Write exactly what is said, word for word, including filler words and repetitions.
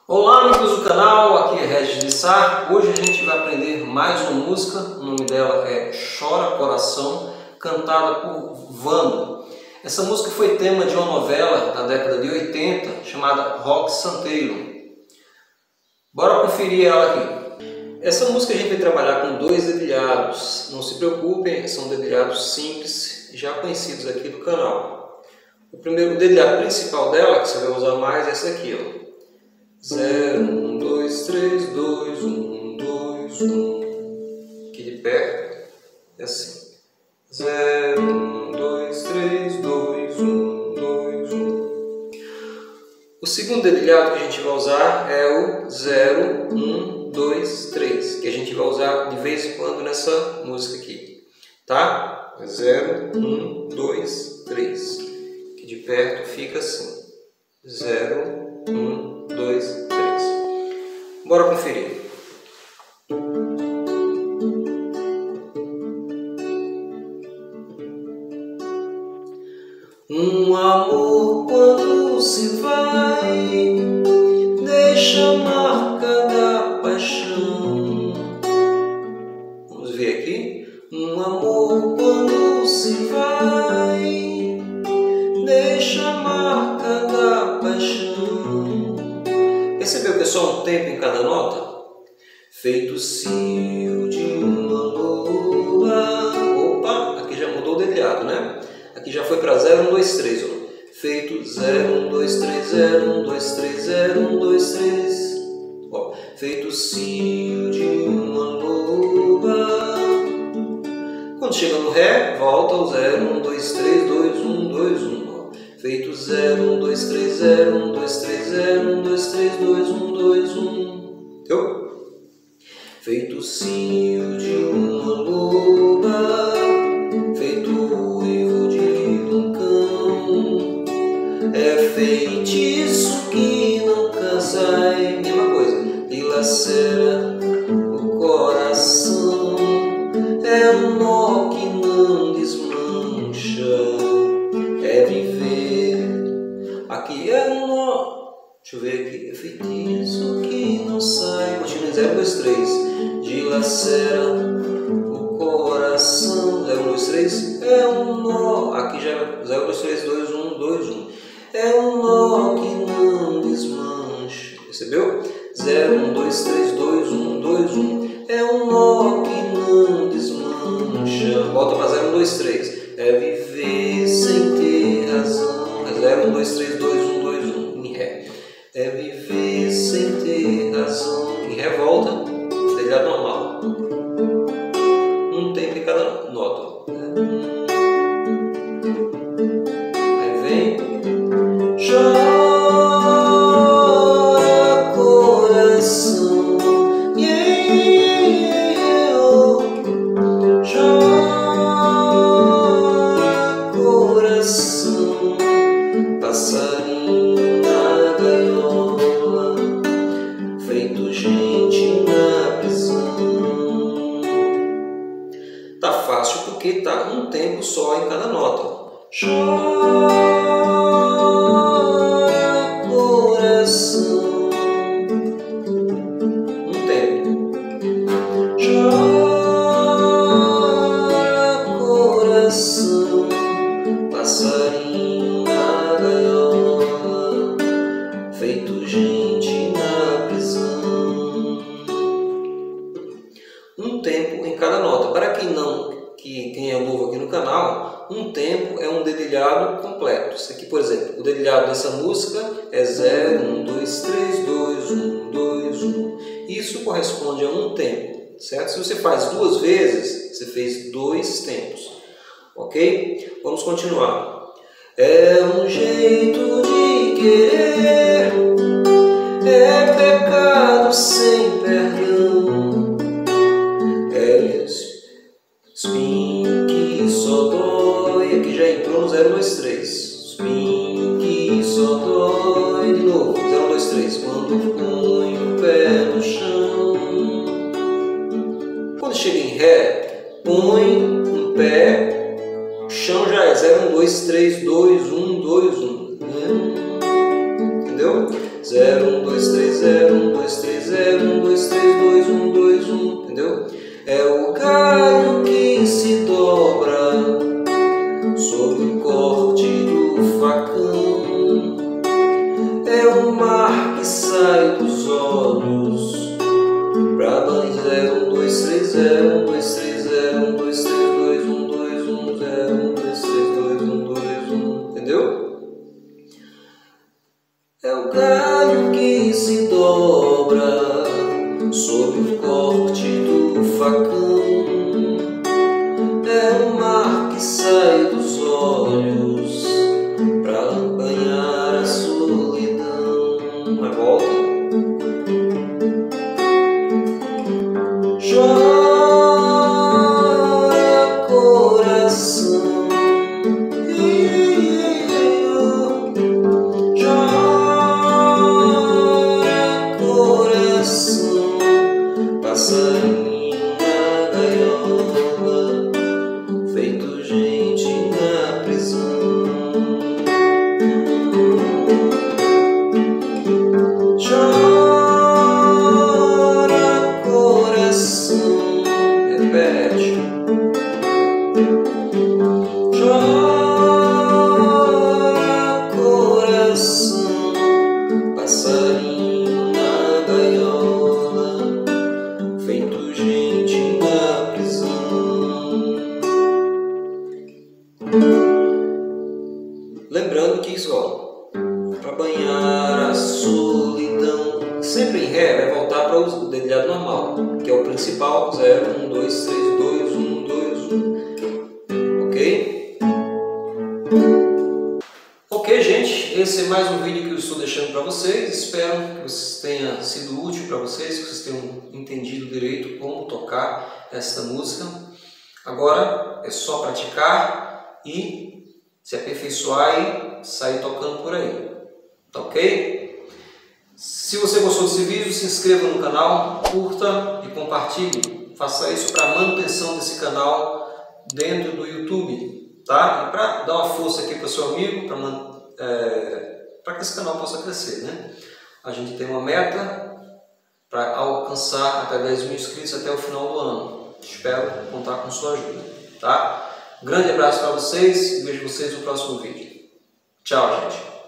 Olá amigos do canal, aqui é Regis de Sá. Hoje a gente vai aprender mais uma música, o nome dela é Chora Coração, cantada por Vando. Essa música foi tema de uma novela da década de oitenta chamada Roque Santeiro. Bora conferir ela aqui. Essa música a gente vai trabalhar com dois dedilhados, não se preocupem, são dedilhados simples, já conhecidos aqui do canal. O primeiro dedilhado principal dela, que você vai usar mais, é esse aqui, ó. Zero, um, dois, três, dois, um, dois, um. Aqui de perto é assim. Zero, um, dois, três, dois, um, dois, um. O segundo dedilhado que a gente vai usar é o zero, um, dois, três, que a gente vai usar de vez em quando nessa música aqui, tá? Zero, um, dois, três. Aqui de perto fica assim. Zero, um, dois, três. Bora conferir. Um amor quando se vai deixa a marca da paixão. Vamos ver aqui. Um amor quando se vai deixa a marca da paixão. Percebeu que é só um tempo em cada nota? Feito cio de uma loba. Opa, aqui já mudou o dedilhado, né? Aqui já foi para zero, um, dois, três. Ó. Feito zero, um, dois, três, zero, um, dois, três, zero, um, dois, três. Ó. Feito cio de uma loba. Quando chega no Ré, volta ao zero, um, dois, três, dois, um, dois, um. Feito zero, um, dois, três, zero, um, dois, três, zero, um, dois, três, dois, um, dois, um. Entendeu? Feito cio de uma loba, feito uivo de um cão. É feitiço que não cansa, é a mesma coisa. Dilacera o coração, é um nó que não desmancha. É viver, aqui é um nó, deixa eu ver aqui, é feitiço que não sai, continua em zero, dois, três, dilacera o coração, zero, dois, três, é um nó, aqui já é zero, dois, três, dois, um, dois, um, é um nó que não desmancha, percebeu? zero, um, dois, três, dois, um, dois, um, é um nó que não desmancha, volta para zero, um, dois, três, é viver sem ter razão. zero, um, dois, três, dois, um, dois, um, em Ré. É viver sem ter razão. Em Ré volta, dedilhado normal. Um tempo em cada nota. Aí vem. Chora coração. Yeah, yeah, oh. Chora coração. Passarinho na gaiola, feito gente na prisão. Tá fácil porque tá um tempo só em cada nota. Chora coração. Um tempo. Chora coração. Passarinho na gaiola, feito gente na prisão. Um tempo em cada nota. Para quem não, que quem é novo aqui no canal, um tempo é um dedilhado completo. Isso aqui, por exemplo, o dedilhado dessa música é zero, um, dois, três, dois, um, dois, um. Isso corresponde a um tempo, certo? Se você faz duas vezes, você fez dois tempos. Ok? Vamos continuar. É um jeito de querer, é pecado sem perdão. É espinho que só dói. Aqui já entrou no zero, dois, três. Espinho que só dói. De novo, zero, dois, três. Quando põe o pé no chão. Quando chega em Ré, põe um pé. O chão já é zero, um, dois, três, dois, um, dois, um. Entendeu? zero, três zero, um, dois, três zero, um, dois, três, dois, um, dois, um, entendeu? É o galho que se dobra sob o corte do facão, é o mar que sai dos olhos pra banhar. Zero, um, dois, três, zero, um, dois, três, zero, um, dois, três, dois, um, dois, um, zero, um, dois, três, dois, um, dois, um, entendeu? É o galho que se dobra sob o corte do facão, é o mar que sai dos olhos pra banhar a solidão. Mas volta. Chora, coração, chora, coração, passarinho na gaiola, feito gente na prisão. Chora, coração, repete. Chora, coração, passarinho na gaiola, feito gente na prisão. Lembrando que isso, ó, para banhar a solidão, sempre em Ré vai voltar para o dedilhado normal, que é o principal. Zero, um, dois, três, dois, um, dois, um. Ok? Ok, gente, esse é mais um vídeo que eu estou deixando para vocês. Espero que vocês tenha sido útil para vocês, que vocês tenham entendido direito como tocar essa música. Agora é só praticar e se aperfeiçoar e sair tocando por aí. Tá ok? Se você gostou desse vídeo, se inscreva no canal, curta e compartilhe. Faça isso para a manutenção desse canal dentro do YouTube, tá? E para dar uma força aqui para o seu amigo, para é, para que esse canal possa crescer, né? A gente tem uma meta para alcançar até dez mil inscritos até o final do ano. Espero contar com sua ajuda, tá? Um grande abraço para vocês e vejo vocês no próximo vídeo. Tchau, gente!